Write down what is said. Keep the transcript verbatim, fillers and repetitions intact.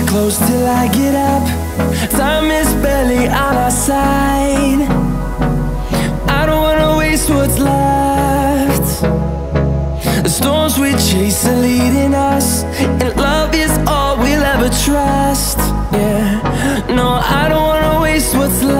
close till I get up. Time is barely on our side. I don't wanna waste what's left. The storms we chase are leading us, and love is all we'll ever trust. Yeah, no, I don't wanna waste what's left.